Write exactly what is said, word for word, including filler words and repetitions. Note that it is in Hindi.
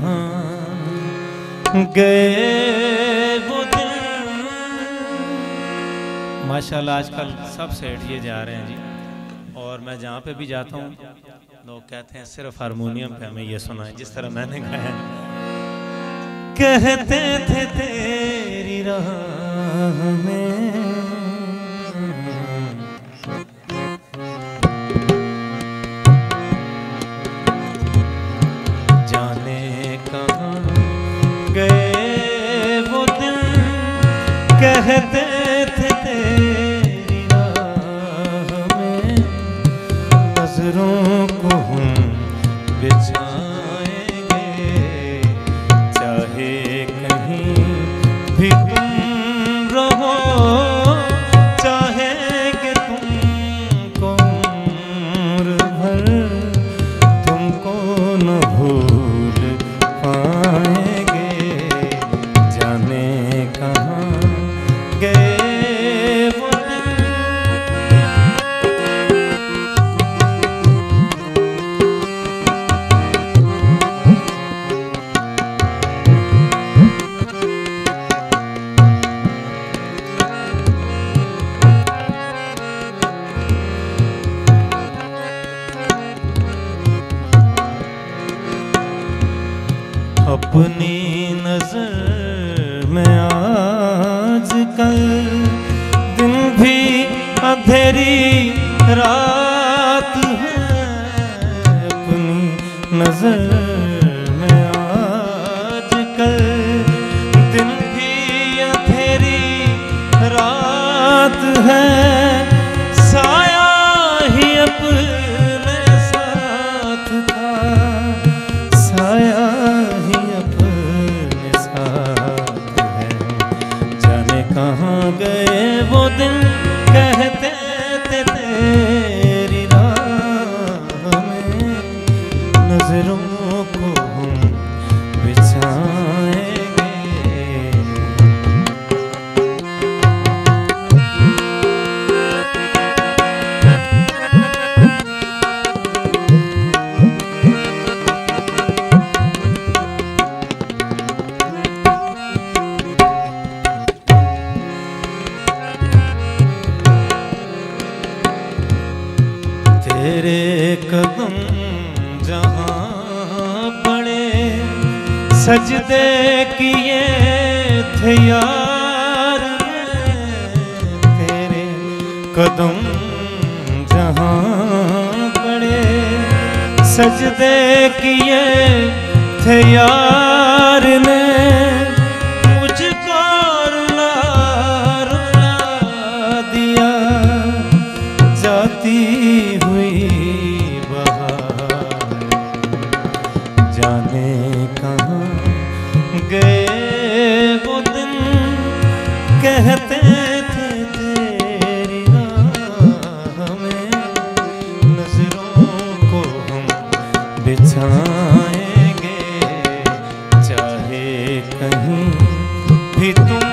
गए वो दिन। माशाल्लाह आजकल सब सेठ ये जा रहे हैं जी, और मैं जहाँ पे भी जाता हूँ लोग कहते हैं सिर्फ हारमोनियम पे हमें ये सुना है, जिस तरह मैंने गाया। कहते थे तेरी राह में जाने कहाँ गए वो दिन, कहते थे तेरी राह में नजरों को हम बिछाएंगे, चाहे कहीं भी तुम रहो, चाहे कि तुमको उम्र भर तुमको न भूल पाएंगे, जाने कहाँ गए वो अपनी नजर में आजकल दिन भी अंधेरी रात है, अपनी नजर में आजकल दिन भी अंधेरी रात है, साया ही अपने साथ था, साया कहाँ गए वो दिन, कहते थे तेरी राह में नजरों को हम बिछाएंगे। तेरे कदम जहाँ पड़े सजदे किए थे यार, तेरे कदम जहाँ पड़े सजदे किए थे यार ने, मुझको रुला रुला दिया जाती हुई बहार, जाने कहाँ गए वो दिन, कहते थे तेरी राह में नजरों को हम बिछाएंगे, चाहे कहीं भी तुम